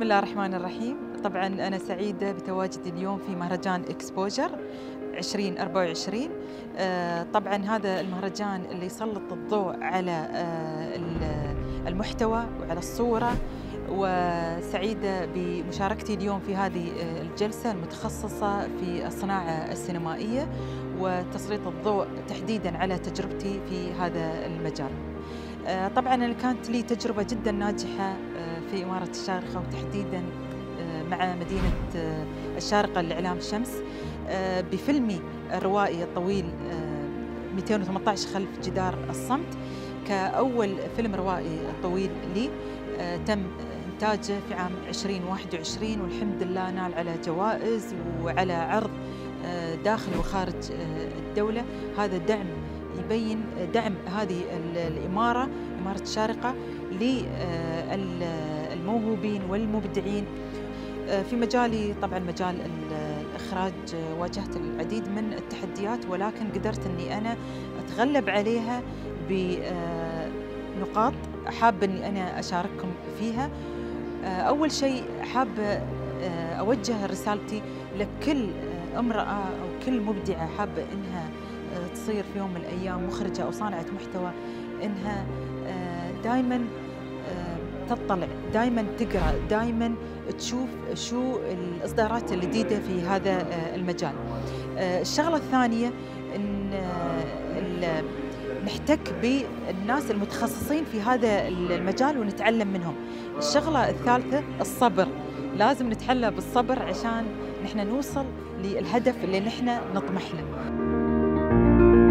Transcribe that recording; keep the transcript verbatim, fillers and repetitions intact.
الله الرحمن الرحيم. طبعا أنا سعيدة بتواجدي اليوم في مهرجان إكسبوجر ألفين وأربعة وعشرين. طبعا هذا المهرجان اللي يسلط الضوء على المحتوى وعلى الصورة، وسعيدة بمشاركتي اليوم في هذه الجلسة المتخصصة في الصناعة السينمائية وتسليط الضوء تحديداً على تجربتي في هذا المجال. طبعاً أنا كانت لي تجربة جداً ناجحة في إمارة الشارقة، وتحديداً مع مدينة الشارقة لإعلام الشمس بفيلمي الروائي الطويل مئتين وثمانية عشر خلف جدار الصمت، كأول فيلم روائي طويل لي تم إنتاجه في عام ألفين وواحد وعشرين، والحمد لله نال على جوائز وعلى عرض داخل وخارج الدولة. هذا دعم يبين دعم هذه الإمارة، إمارة الشارقة، للموهوبين والمبدعين في مجالي. طبعا مجال الإخراج واجهت العديد من التحديات، ولكن قدرت أني أنا أتغلب عليها بنقاط حابة أني أنا أشارككم فيها. أول شيء حابة أوجه رسالتي لكل امرأة أو كل مبدعة حابة إنها تصير في يوم من الأيام مخرجة أو صانعة محتوى، إنها دائما تطلع، دائما تقرأ، دائما تشوف شو الإصدارات الجديدة في هذا المجال. الشغلة الثانية إن نحتك بالناس المتخصصين في هذا المجال ونتعلم منهم. الشغلة الثالثة الصبر، لازم نتحلى بالصبر عشان نحن نوصل للهدف اللي نحن نطمح له.